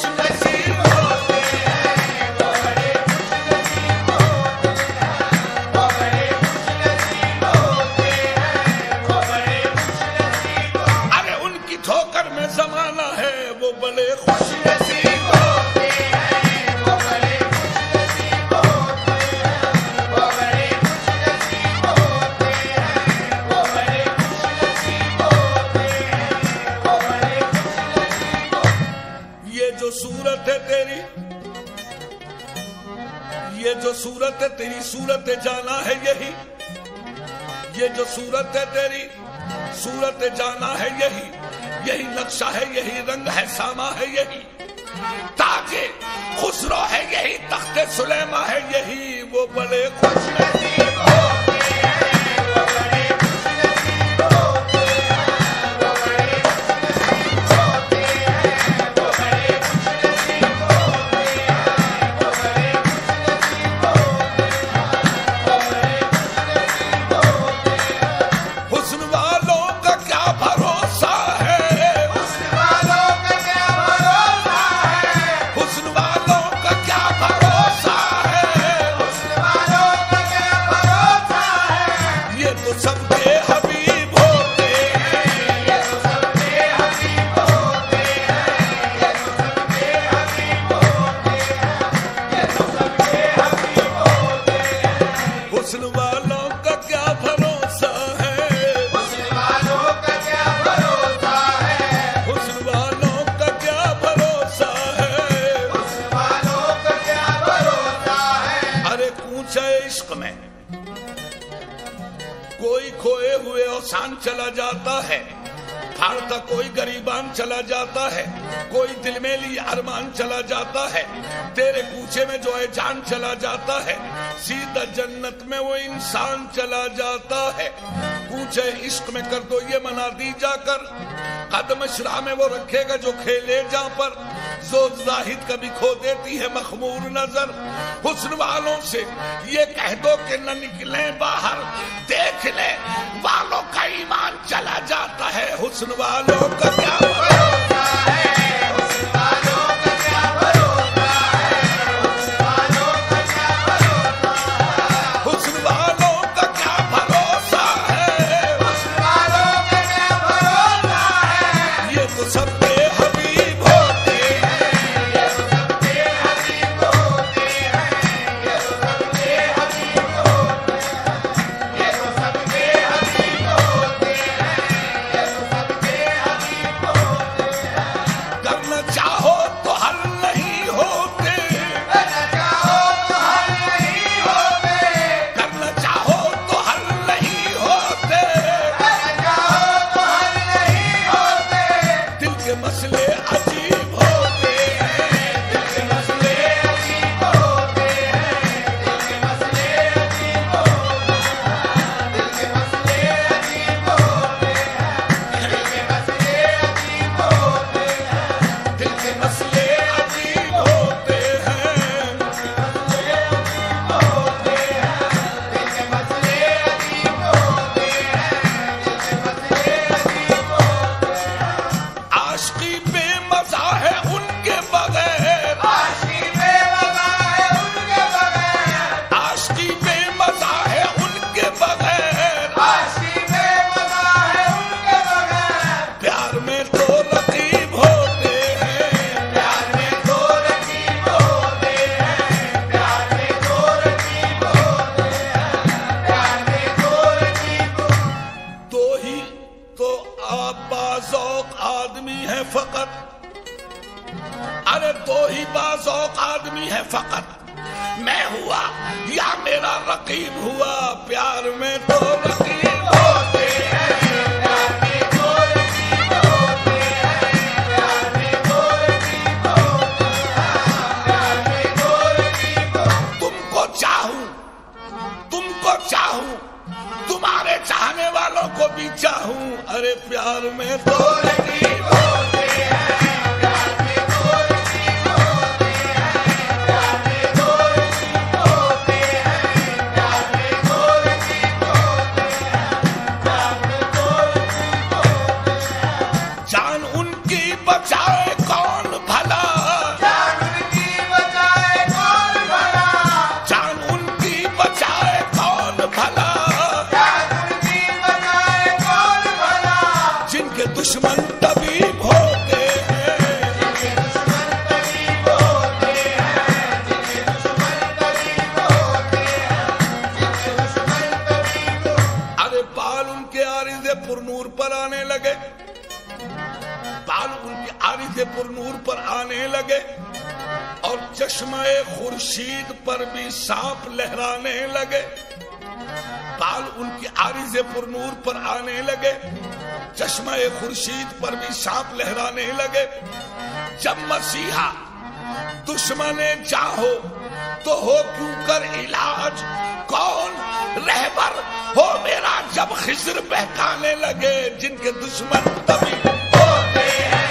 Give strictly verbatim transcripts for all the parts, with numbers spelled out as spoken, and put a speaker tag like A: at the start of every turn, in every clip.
A: नसीब होते हैं, वो बड़े खुश नसीब होते हैं, वो बड़े खुश नसीब होते हैं, वो बड़े खुश नसीब होते हैं। अरे उनकी ठोकर में जमाना है, वो बड़े खुश नसीब होते हैं, वो बड़े खुश नसीब होते हैं, वो बड़े खुश नसीब होते हैं, वो बड़े खुश नसीब होते हैं, वो बड़े खुश नसीब होते हैं। ये जो सूरत है तेरी, ये जो सूरत है तेरी, सूरत जाना है यही, ये जो सूरत है तेरी, सूरत जाना है यही, यही नक्शा है, यही रंग है, सामा है यही, ताकि खुसरो है यही, तख्ते सुलेमा है यही, वो बड़े खुश नसीब होते हैं, वो बड़े खुश नसीब होते हैं, वो बड़े खुश नसीब होते हैं, वो बड़े खुश नसीब होते हैं, वो बड़े खुश नसीब होते हैं, वो बड़े खुश नसीब होते हैं। हुस्न वालों का क्या भरोसा है, हुस्न वालों का क्या भरोसा है, हुस्न वालों का क्या भरोसा है, हुस्न वालों का क्या भरोसा है। ये तो सबके हबीब होते हैं, ये तो सबके हबीब होते हैं, ये तो सबके हबीब होते हैं, ये तो सबके हबीब होते हैं। हुस्न वालों का क्या भरोसा है, हुस्न वालों का क्या भरोसा है, हुस्न वालों का क्या भरोसा है, हुस्न वालों का क्या भरोसा है। अरे कूचे इश्क में कोई खोए हुए औसान चला जाता है, फाड़ता कोई गरीबान चला जाता है, कोई दिलमेली अरमान चला जाता है, तेरे कूचे में जो है जान चला जाता है, सीधा जन्नत में वो इंसान चला जाता है। कूचे इश्क में कर दो ये मना दी जाकर, कदम शरा में वो रखेगा जो खेले जा पर, जो जाहिद कभी खो देती है मखमूर नजर। हुस्न वालों से ये कह दो कि न निकले बाहर, देख ले वालों का ईमान चला जाता है। हुस्न वालों का क्या भरोसा है, हुस्न वालों का क्या भरोसा है, हुस्न वालों का क्या भरोसा है, हुस्न वालों का क्या भरोसा है, हुस्न वालों का क्या भरोसा है। ये तो सबके हबीब होते हैं, ये तो सबके हबीब होते हैं, ये तो सबके हबीब होते हैं, ये तो सबके हबीब होते हैं, ये तो सबके हबीब होते हैं। करना चाहो तो हल नहीं होते, करना चाहो तो हल नहीं होते, करना चाहो तो हल नहीं होते, करना चाहो तो हल नहीं होते। दिल के मसले अजीब होते हैं, दिल के मसले अजीब होते हैं, दिल के मसले अजीब होते हैं, दिल के मसले अजीब होते हैं, दिल के मसले अजीब होते हैं, दिल के मसले अजीब होते हैं, दिल के मसले अजीब होते हैं, दिल के मसले अजीब होते हैं, दिल के मसले अजीब होते हैं। आशिकी बेमज़ा है उनके बगैर, आशिकी बेमज़ा है उनके बगैर, आशिकी बेमज़ा है उनके बगैर, आशिकी बेमज़ा है उनके बगैर। प्यार में तो रकीब होते हैं, प्यार में तो रकीब होते हैं, प्यार में तो रकीब होते हैं, प्यार में तो रकीब। तो ही तो आप बाज़ौक़ आदमी है फकत, अरे तो ही बाज़ौक़ आदमी है फकत, मैं हुआ या मेरा रकीब हुआ। प्यार में तो रकीब होते हैं, प्यार में तो रकीब होते हैं, प्यार में तो रकीब होते हैं, प्यार में तो रकीब होते। तुमको चाहूं, तुमको चाहूं, तुम्हारे चाहने वालों को भी चाहूं, अरे प्यार में तो रकीब होते हैं, प्यार में तो रकीब होते हैं, प्यार में तो रकीब होते हैं, प्यार में तो रकीब होते हैं, प्यार में तो रकीब होते हैं। जान उनकी बचाए कौन भला, पर नूर पर आने लगे और चश्मे खुर्शीद पर भी सांप लहराने लगे। बाल उनकी आरिज़े पर नूर पर आने लगे, चश्मे खुर्शीद पर भी सांप लहराने लगे। जब मसीहा दुश्मने चाहो तो हो क्यों कर इलाज, कौन रहबर हो मेरा जब खिज़र बहकाने लगे। जिनके दुश्मन तभी होते हैं,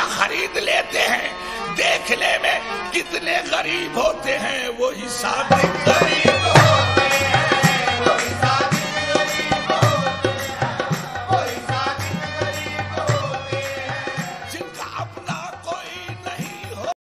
A: देखने में कितने गरीब होते हैं वही साथी।